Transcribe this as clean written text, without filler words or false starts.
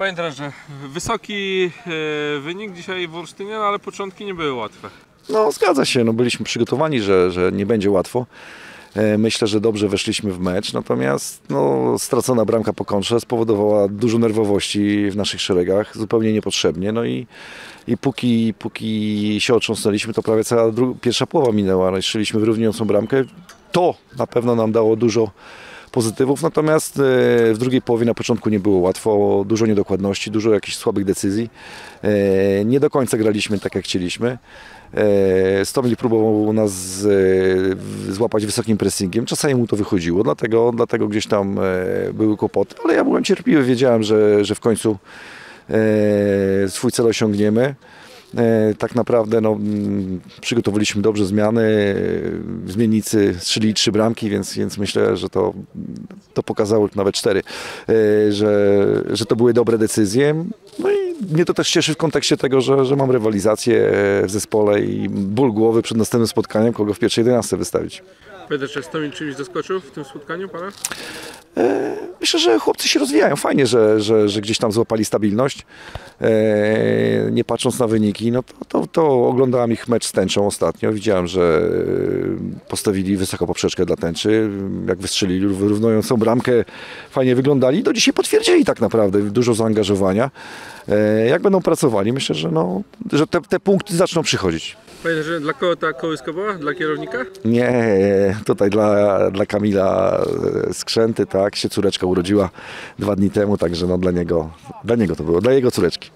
Panie trenerze, wysoki wynik dzisiaj w Olsztynie, no ale początki nie były łatwe. No zgadza się, no, byliśmy przygotowani, że nie będzie łatwo. Myślę, że dobrze weszliśmy w mecz, natomiast no, stracona bramka po kontrze spowodowała dużo nerwowości w naszych szeregach, zupełnie niepotrzebnie. No i póki się otrząsnęliśmy, to prawie cała pierwsza połowa minęła. No, strzeliśmy wyrównującą bramkę. To na pewno nam dało dużo pozytywów, natomiast w drugiej połowie na początku nie było łatwo, dużo niedokładności, dużo jakichś słabych decyzji. Nie do końca graliśmy tak, jak chcieliśmy. Stomil próbował nas złapać wysokim pressingiem, czasami mu to wychodziło, dlatego gdzieś tam były kłopoty, ale ja byłem cierpliwy, wiedziałem, że w końcu swój cel osiągniemy. Tak naprawdę no, przygotowaliśmy dobrze zmiany, zmiennicy strzelili 3 bramki, więc myślę, że to pokazało, nawet 4, że to były dobre decyzje. No i mnie to też cieszy w kontekście tego, że mam rywalizację w zespole i ból głowy przed następnym spotkaniem, kogo w pierwszej 11 wystawić. Panie, czy Stomil czymś zaskoczył w tym spotkaniu pana? Myślę, że chłopcy się rozwijają. Fajnie, że gdzieś tam złapali stabilność. Nie patrząc na wyniki, no to oglądałem ich mecz z Tęczą ostatnio. Widziałem, że postawili wysoką poprzeczkę dla Tęczy. Jak wystrzelili wyrównującą bramkę, fajnie wyglądali. Do dzisiaj potwierdzili tak naprawdę dużo zaangażowania. Jak będą pracowali, myślę, że te punkty zaczną przychodzić. Panie, że dla kogo ta kołyska była? Dla kierownika? Nie, tutaj dla Kamila Skrzęty, tak, się córeczka urodziła 2 dni temu, także no dla niego to było, dla jego córeczki.